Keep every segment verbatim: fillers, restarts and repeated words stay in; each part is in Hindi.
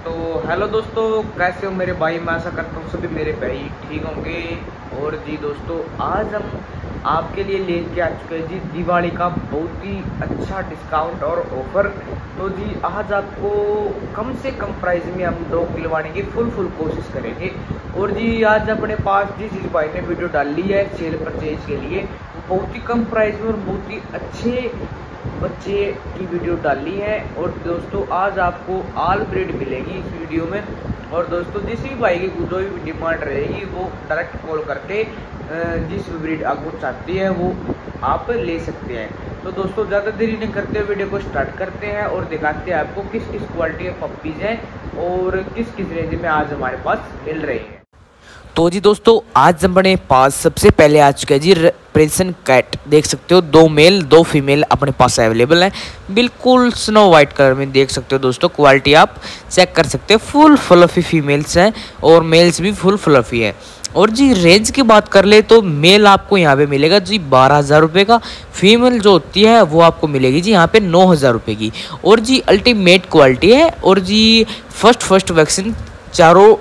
तो हेलो दोस्तों, कैसे हो मेरे भाई। मैं आशा करता हूँ सभी मेरे भाई ठीक होंगे। और जी दोस्तों, आज हम आपके लिए लेके आ चुके हैं जी दिवाली का बहुत ही अच्छा डिस्काउंट और ऑफर। तो जी आज आपको कम से कम प्राइस में हम डॉग दिलवाने की फुल फुल कोशिश करेंगे। और जी आज अपने पास जिस जिस भाई ने वीडियो डाली है सेल परचेज के लिए, बहुत ही कम प्राइस में और बहुत ही अच्छे बच्चे की वीडियो डाली है। और दोस्तों आज आपको ऑल ब्रीड मिलेगी इस वीडियो में। और दोस्तों जिस भी भाई की जो भी डिमांड रहेगी वो डायरेक्ट कॉल करके जिस ब्रीड आपको चाहती है वो आप ले सकते हैं। तो दोस्तों ज़्यादा देरी नहीं करते हुए वीडियो को स्टार्ट करते हैं और दिखाते हैं आपको किस किस क्वालिटी के पप्पीज़ हैं और किस किस रेंज में आज हमारे पास मिल रहे हैं। तो जी दोस्तों, आज अपने पास सबसे पहले आ चुका है जी प्रिंसन कैट। देख सकते हो दो मेल दो फीमेल अपने पास अवेलेबल है, बिल्कुल स्नो वाइट कलर में। देख सकते हो दोस्तों, क्वालिटी आप चेक कर सकते हो। फुल फ्लफी फीमेल्स हैं और मेल्स भी फुल फ्लफी है। और जी रेंज की बात कर ले तो मेल आपको यहाँ पे मिलेगा जी बारह हज़ार रुपये का, फीमेल जो होती है वो आपको मिलेगी जी यहाँ पे नौ हज़ार रुपये की। और जी अल्टीमेट क्वालिटी है। और जी फर्स्ट फर्स्ट वैक्सीन चारों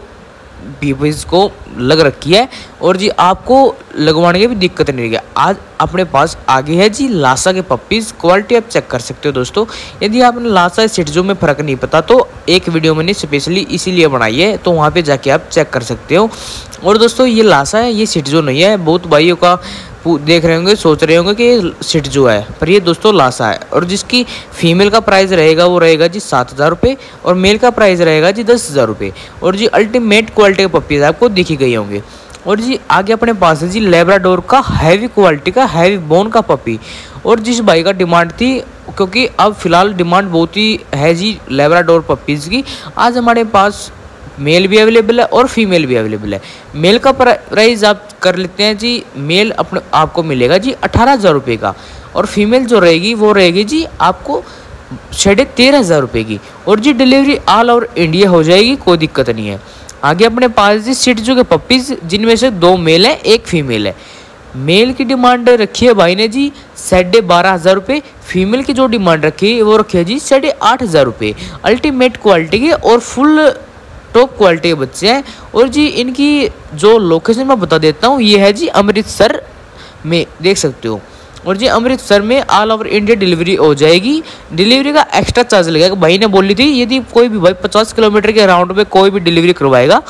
पीपल्स को लग रखी है और जी आपको लगवाने की भी दिक्कत नहीं रहेगी। आज अपने पास आगे है जी लासा के पप्पीज़। क्वालिटी आप चेक कर सकते हो दोस्तों। यदि आपने लासा सिटजो में फ़र्क नहीं पता तो एक वीडियो मैंने स्पेशली इसीलिए बनाई है, तो वहाँ पे जाके आप चेक कर सकते हो। और दोस्तों ये लासा है, ये सिटजो नहीं है। बहुत भाइयों का देख रहे होंगे, सोच रहे होंगे कि ये सिटजो है, पर ये दोस्तों लासा है। और जिसकी फीमेल का प्राइस रहेगा वो रहेगा जी सात हज़ार रुपये और मेल का प्राइस रहेगा जी दस हज़ार रुपये। और जी अल्टीमेट क्वालिटी के पप्पीज़ आपको दिखी गई होंगे। और जी आगे अपने पास है जी लेब्राडोर का हैवी क्वालिटी का हैवी बोन का पपी। और जिस भाई का डिमांड थी, क्योंकि अब फिलहाल डिमांड बहुत ही है जी लेब्राडोर पपीज़ की, आज हमारे पास मेल भी अवेलेबल है और फीमेल भी अवेलेबल है। मेल का प्राइस आप कर लेते हैं जी, मेल अपने आपको मिलेगा जी अठारह हज़ार रुपये का और फीमेल जो रहेगी वो रहेगी जी आपको साढ़े तेरह हज़ार रुपये की। और जी डिलीवरी ऑल ओवर इंडिया हो जाएगी, कोई दिक्कत नहीं है। आगे अपने पास जी सिटजो के पप्पीज़, जिनमें से दो मेल हैं एक फीमेल है। मेल की डिमांड रखी है भाई ने जी साढ़े बारह हज़ार रुपये, फीमेल की जो डिमांड रखी है वो रखी है जी साढ़े आठ हज़ार रुपये। अल्टीमेट क्वालिटी के और फुल टॉप क्वालिटी के बच्चे हैं। और जी इनकी जो लोकेशन मैं बता देता हूँ, ये है जी अमृतसर में, देख सकते हो। और जी अमृतसर में ऑल ओवर इंडिया डिलीवरी हो जाएगी। डिलीवरी का एक्स्ट्रा चार्ज लगेगा। भाई ने बोली थी यदि कोई भी भाई पचास किलोमीटर के राउंड में कोई भी डिलीवरी करवाएगा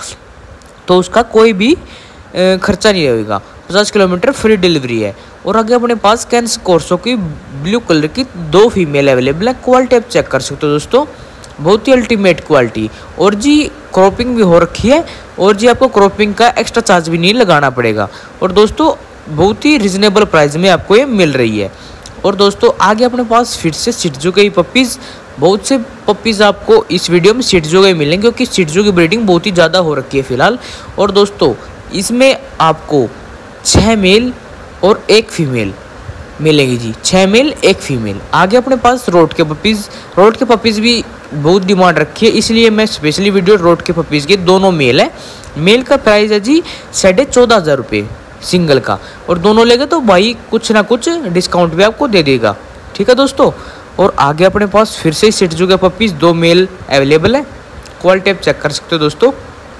तो उसका कोई भी खर्चा नहीं रहेगा, पचास किलोमीटर फ्री डिलीवरी है। और आगे अपने पास कैंस कोर्सो की ब्लू कलर की दो फीमेल अवेलेबल है। क्वालिटी आप चेक कर सकते हो दोस्तों, बहुत ही अल्टीमेट क्वालिटी। और जी क्रॉपिंग भी हो रखी है और जी आपको क्रॉपिंग का एक्स्ट्रा चार्ज भी नहीं लगाना पड़ेगा। और दोस्तों बहुत ही रिजनेबल प्राइस में आपको ये मिल रही है। और दोस्तों आगे अपने पास फिर से सिटजो के ही पप्पीज़, बहुत से पप्पीज़ आपको इस वीडियो में सिटजो के मिलेंगे, क्योंकि सिटजो की ब्रीडिंग बहुत ही ज़्यादा हो रखी है फिलहाल। और दोस्तों इसमें आपको छः मेल और एक फीमेल मिलेगी जी, छः मेल एक फीमेल। आगे अपने पास रोड के पप्पीज़, रोड के पप्पीज़ भी बहुत डिमांड रखी है, इसलिए मैं स्पेशली वीडियो रोड के पप्पीज़ के दोनों मेल है। मेल का प्राइस है जी साढ़े चौदह हज़ार रुपये सिंगल का, और दोनों लेंगे तो भाई कुछ ना कुछ डिस्काउंट भी आपको दे देगा, ठीक है दोस्तों। और आगे अपने पास फिर से सिटजो के पप्पीज़ दो मेल अवेलेबल है। क्वालिटी आप चेक कर सकते हो दोस्तों,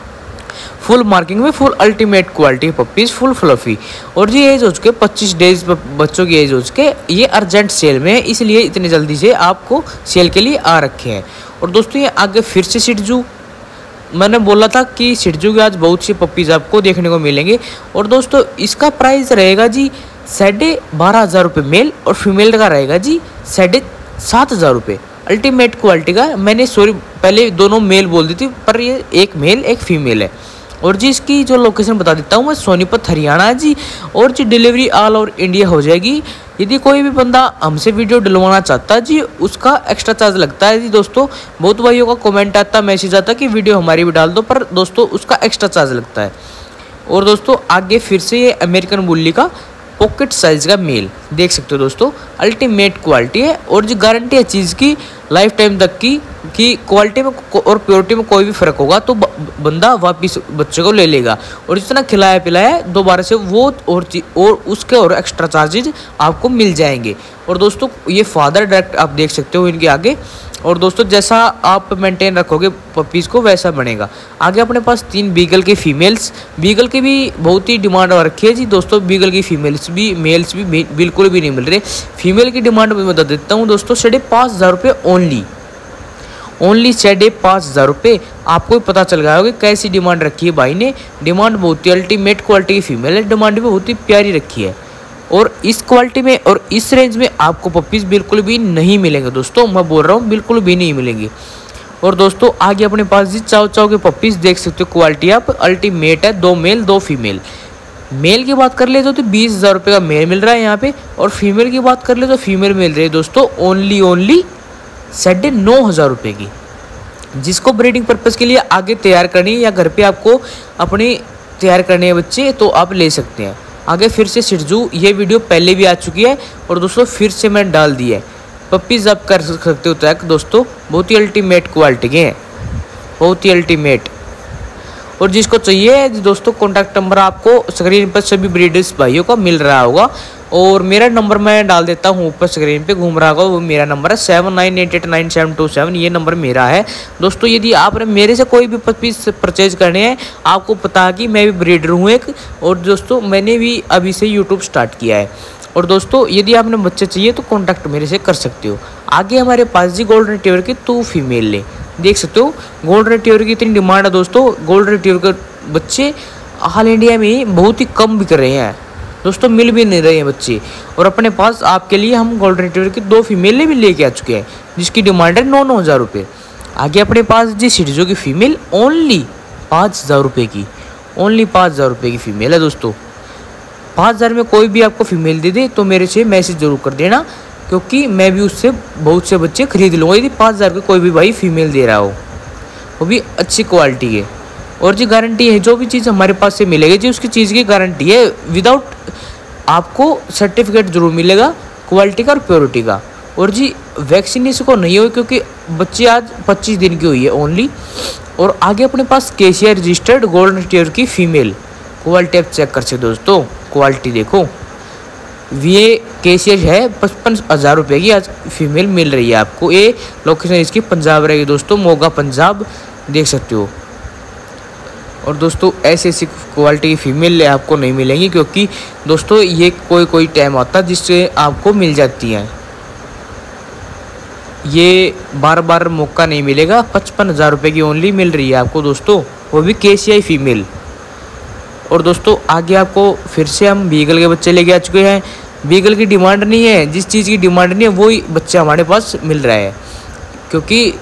फुल मार्किंग में full ultimate quality puppies, full fluffy. और जी एज हो चुके पच्चीस डेज बच्चों की एज हो चुके, ये अर्जेंट सेल में है, इसलिए इतनी जल्दी से आपको सेल के लिए आ रखे हैं। और दोस्तों ये आगे फिर से सिटजो, मैंने बोला था कि सिटजो के आज बहुत सी पप्पीज़ आपको देखने को मिलेंगे। और दोस्तों इसका प्राइस रहेगा जी साढ़े बारह हज़ार रुपये मेल और फीमेल का रहेगा जी साढ़े सात हज़ार रुपये। अल्टीमेट क्वालिटी का, मैंने सॉरी पहले दोनों मेल बोल दी थी, पर ये एक मेल एक फीमेल है। और जी इसकी जो लोकेशन बता देता हूँ मैं, सोनीपत हरियाणा है जी। और जी डिलीवरी ऑल ओवर इंडिया हो जाएगी। यदि कोई भी बंदा हमसे वीडियो डलवाना चाहता है जी, उसका एक्स्ट्रा चार्ज लगता है जी दोस्तों। बहुत भाइयों का कमेंट आता, मैसेज आता कि वीडियो हमारी भी डाल दो, पर दोस्तों उसका एक्स्ट्रा चार्ज लगता है। और दोस्तों आगे फिर से ये अमेरिकन बुल्ली का पॉकेट साइज का मेल, देख सकते हो दोस्तों, अल्टीमेट क्वालिटी है। और जो गारंटी है चीज़ की लाइफ टाइम तक की, कि क्वालिटी में और प्योरिटी में कोई भी फ़र्क होगा तो बंदा वापस बच्चे को ले लेगा, और जितना खिलाया पिलाया दोबारा से वो और और उसके और एक्स्ट्रा चार्जेज आपको मिल जाएंगे। और दोस्तों ये फादर डायरेक्ट आप देख सकते हो इनके आगे। और दोस्तों जैसा आप मेंटेन रखोगे पपीज़ को वैसा बनेगा। आगे अपने पास तीन बीगल के फीमेल्स, बीगल की भी बहुत ही डिमांड हो रखी है जी दोस्तों। बीगल की फीमेल्स भी, मेल्स भी बिल्कुल भी नहीं मिल रहे। फीमेल की डिमांड मैं बता देता हूँ दोस्तों, साढ़े पाँच हज़ार रुपये ओनली ओनली साढ़े पाँच हज़ार रुपये। आपको भी पता चल गया होगा कैसी डिमांड रखी है भाई ने। डिमांड बहुत ही अल्टीमेट क्वालिटी की फीमेल है, डिमांड भी बहुत ही प्यारी रखी है। और इस क्वालिटी में और इस रेंज में आपको पपीज़ बिल्कुल भी नहीं मिलेंगे दोस्तों, मैं बोल रहा हूँ बिल्कुल भी नहीं मिलेंगे। और दोस्तों आगे अपने पास जी चाव चाव के पपीज़ देख सकते हो, क्वालिटी आप अल्टीमेट है, दो मेल दो फीमेल। मेल की बात कर ले तो बीस हज़ार रुपये का मेल मिल रहा है यहाँ पे, और फीमेल की बात कर ले तो फीमेल मिल रही है दोस्तों ओनली ओनली साढ़े नौ हज़ार रुपये की। जिसको ब्रीडिंग पर्पज़ के लिए आगे तैयार करनी है या घर पे आपको अपने तैयार करने हैं बच्चे तो आप ले सकते हैं। आगे फिर से शिट्जू, ये वीडियो पहले भी आ चुकी है और दोस्तों फिर से मैंने डाल दी है। पपीज़ आप कर सकते हो ट्रैक दोस्तों, बहुत ही अल्टीमेट क्वालिटी के हैं, बहुत ही अल्टीमेट। और जिसको चाहिए दोस्तों कॉन्टैक्ट नंबर आपको स्क्रीन पर सभी ब्रीडर्स भाइयों का मिल रहा होगा, और मेरा नंबर मैं डाल देता हूँ ऊपर स्क्रीन पे घूम रहा होगा, वो मेरा नंबर है seven nine eight eight nine seven two seven, ये नंबर मेरा है दोस्तों। यदि आपने मेरे से कोई भी पपीज़ परचेज करने हैं, आपको पता है कि मैं भी ब्रीडर हूँ एक, और दोस्तों मैंने भी अभी से यूट्यूब स्टार्ट किया है। और दोस्तों यदि आपने बच्चे चाहिए तो कॉन्टैक्ट मेरे से कर सकते हो। आगे हमारे पास जी गोल्डन रिट्रीवर की टू फीमेल ले देख सकते हो। गोल्डन रिट्रीवर की इतनी डिमांड है दोस्तों, गोल्डन रिट्रीवर के बच्चे ऑल इंडिया में बहुत ही कम बिक रहे हैं दोस्तों, मिल भी नहीं रहे हैं बच्चे। और अपने पास आपके लिए हम गोल्डन रिट्रीवर की दो फीमेलें भी लेके आ चुके हैं, जिसकी डिमांड है नौ नौ हज़ार रुपये। आगे अपने पास जी शिट्जू की फीमेल ओनली पाँच हज़ार रुपये की, ओनली पाँच हज़ार रुपये की फीमेल है दोस्तों। पाँच हज़ार में कोई भी आपको फीमेल दे दे तो मेरे से मैसेज जरूर कर देना, क्योंकि मैं भी उससे बहुत से बच्चे खरीद लूँगा यदि पाँच हज़ार का कोई भी भाई फीमेल दे रहा हो, वो भी अच्छी क्वालिटी है। और जी गारंटी है, जो भी चीज़ हमारे पास से मिलेगी जी उसकी चीज़ की गारंटी है, विदाउट आपको सर्टिफिकेट जरूर मिलेगा क्वालिटी का और प्योरिटी का। और जी वैक्सीनेशन को नहीं हो, क्योंकि बच्चे आज पच्चीस दिन की हुई है ओनली। और आगे अपने पास केसीआई रजिस्टर्ड गोल्डन रिट्रीवर की फीमेल क्वालिटी आप चेक कर सकते दोस्तों, क्वालिटी देखो, ये केसीआई है पचपन हज़ार रुपये की आज फीमेल मिल रही है आपको। ये लोकेशन इसकी पंजाब रहेगी दोस्तों, मोगा पंजाब देख सकते हो। और दोस्तों ऐसी ऐसी क्वालिटी की फीमेल आपको नहीं मिलेंगी, क्योंकि दोस्तों ये कोई कोई टाइम आता है जिससे आपको मिल जाती हैं, ये बार बार मौका नहीं मिलेगा। पचपन हज़ार रुपये की ओनली मिल रही है आपको दोस्तों, वो भी केसीआई फीमेल। और दोस्तों आगे आपको फिर से हम बीगल के बच्चे लेके आ चुके हैं। बीगल की डिमांड नहीं है, जिस चीज़ की डिमांड नहीं है वही बच्चे हमारे पास मिल रहा है, क्योंकि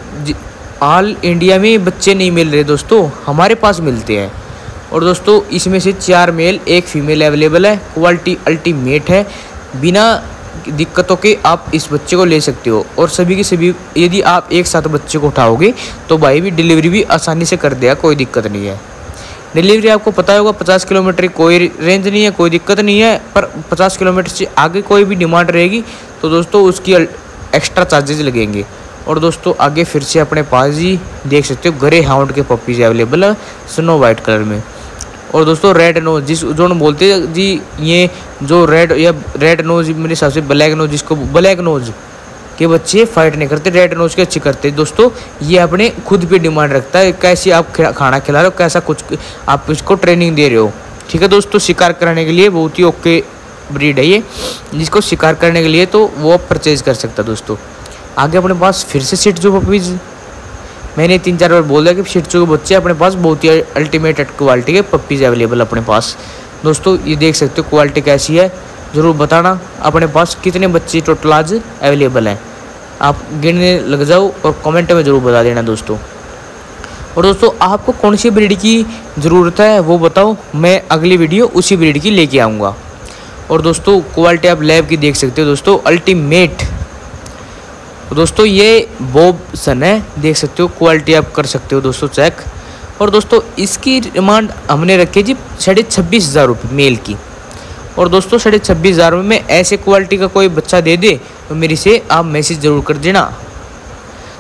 ऑल इंडिया में बच्चे नहीं मिल रहे दोस्तों, हमारे पास मिलते हैं। और दोस्तों इसमें से चार मेल एक फीमेल अवेलेबल है, क्वालिटी अल्टीमेट है, बिना दिक्कतों के आप इस बच्चे को ले सकते हो। और सभी के सभी यदि आप एक साथ बच्चे को उठाओगे तो भाई भी डिलीवरी भी आसानी से कर देगा, कोई दिक्कत नहीं है। डिलीवरी आपको पता होगा पचास किलोमीटर की कोई रेंज नहीं है, कोई दिक्कत नहीं है, पर पचास किलोमीटर से आगे कोई भी डिमांड रहेगी तो दोस्तों उसकी एक्स्ट्रा चार्जेज लगेंगे। और दोस्तों आगे फिर से अपने पास जी देख सकते हो ग्रे हाउंड के पपीज़ अवेलेबल है स्नो वाइट कलर में। और दोस्तों रेड नोज, जिस जो बोलते हैं जी ये जो रेड या रेड नोज मेरे हिसाब से ब्लैक नोज, जिसको ब्लैक नोज के बच्चे फाइट नहीं करते, रेड नोज के अच्छे करते हैं दोस्तों। ये अपने खुद पे डिमांड रखता है, कैसे आप खाना खिला रहे हो, कैसा कुछ आप इसको ट्रेनिंग दे रहे हो, ठीक है दोस्तों। शिकार करने के लिए बहुत ही ओके ब्रीड है ये, जिसको शिकार करने के लिए तो वो परचेज कर सकता है दोस्तों। आगे अपने पास फिर से शिट्जू पपीज़, मैंने तीन चार बार बोल दिया कि शिट्जू के बच्चे अपने पास बहुत ही अल्टीमेट क्वालिटी के पपीज़ अवेलेबल अपने पास दोस्तों। ये देख सकते हो क्वालिटी कैसी है, ज़रूर बताना अपने पास कितने बच्चे टोटल आज अवेलेबल हैं, आप गिनने लग जाओ और कमेंट में ज़रूर बता देना दोस्तों। और दोस्तों आपको कौन सी ब्रीड की ज़रूरत है वो बताओ, मैं अगली वीडियो उसी ब्रीड की लेके आऊँगा। और दोस्तों क्वालिटी आप लैब की देख सकते हो दोस्तों, अल्टीमेट दोस्तों। ये बॉब सन है, देख सकते हो, क्वालिटी आप कर सकते हो दोस्तों चेक। और दोस्तों इसकी डिमांड हमने रखी जी साढ़े छब्बीस हज़ार रुपये मेल की। और दोस्तों साढ़े छब्बीस हज़ार में ऐसे क्वालिटी का कोई बच्चा दे दे तो मेरे से आप मैसेज ज़रूर कर देना।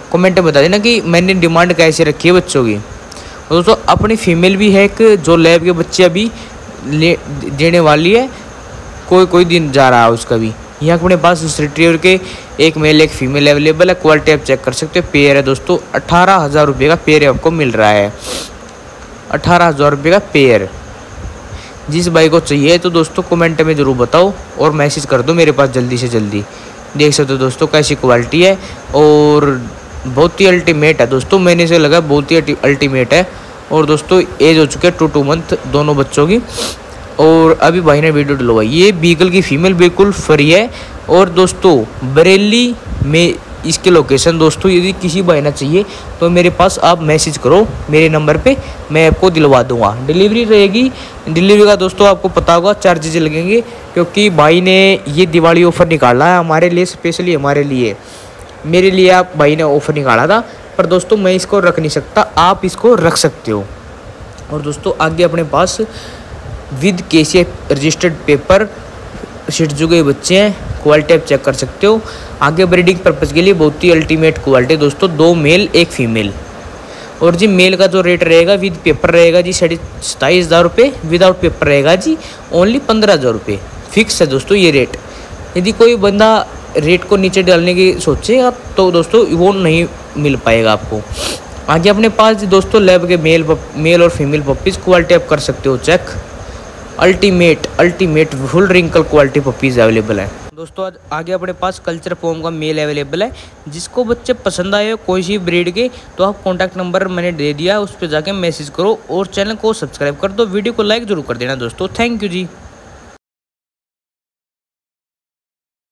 कमेंट में बता देना कि मैंने डिमांड कैसे रखी है बच्चों की। और दोस्तों अपनी फीमेल भी है एक, जो लैब के बच्चे अभी ले देने वाली है, कोई कोई दिन जा रहा है उसका भी। यहाँ अपने पास उस रिट्रीवर के एक मेल एक फीमेल अवेलेबल है। क्वालिटी आप चेक कर सकते हो। पेयर है दोस्तों, अठारह हज़ार रुपये का पेयर आपको मिल रहा है, अठारह हज़ार रुपये का पेयर। जिस भाई को चाहिए तो दोस्तों कमेंट में ज़रूर बताओ और मैसेज कर दो मेरे पास जल्दी से जल्दी। देख सकते हो दोस्तों कैसी क्वालिटी है और बहुत ही अल्टीमेट है दोस्तों, मैंने से लगा बहुत ही अल्टीमेट है। और दोस्तों एज हो चुके हैं टू टू मंथ दोनों बच्चों की। और अभी भाई ने वीडियो डलवाई। ये बीगल की फीमेल बिल्कुल फ्री है। और दोस्तों बरेली में इसकी लोकेशन दोस्तों, यदि किसी भाई ना चाहिए तो मेरे पास आप मैसेज करो मेरे नंबर पे, मैं आपको दिलवा दूंगा। डिलीवरी रहेगी, डिलीवरी का दोस्तों आपको पता होगा चार्जेज लगेंगे, क्योंकि भाई ने ये दिवाली ऑफ़र निकाला है हमारे लिए, स्पेशली हमारे लिए, मेरे लिए आप भाई ने ऑफ़र निकाला था। पर दोस्तों मैं इसको रख नहीं सकता, आप इसको रख सकते हो। और दोस्तों आगे अपने पास with KC registered paper shih tzu के बच्चे हैं। क्वालिटी आप चेक कर सकते हो। आगे ब्रीडिंग पर्पज़ के लिए बहुत ही अल्टीमेट क्वालिटी दोस्तों, दो मेल एक फीमेल। और जी मेल का जो रेट रहेगा विद पेपर रहेगा जी साढ़े सताईस हज़ार रुपये, विदाउट पेपर रहेगा जी ओनली पंद्रह हज़ार रुपये। फिक्स है दोस्तों ये रेट। यदि कोई बंदा रेट को नीचे डालने की सोचेगा तो दोस्तों वो नहीं मिल पाएगा आपको। आगे अपने पास दोस्तों लैब के मेल मेल और फीमेल पपीज़ क्वालिटी आप कर सकते हो check. Ultimate ultimate full wrinkle quality puppies available है दोस्तों। आज आगे अपने पास कल्चर फॉर्म का मेल अवेलेबल है। जिसको बच्चे पसंद आए हो कोई सी ब्रीड के तो आप कॉन्टैक्ट नंबर मैंने दे दिया, उस पर जाके मैसेज करो और चैनल को सब्सक्राइब कर दो। वीडियो को लाइक जरूर कर देना दोस्तों। Thank you ji.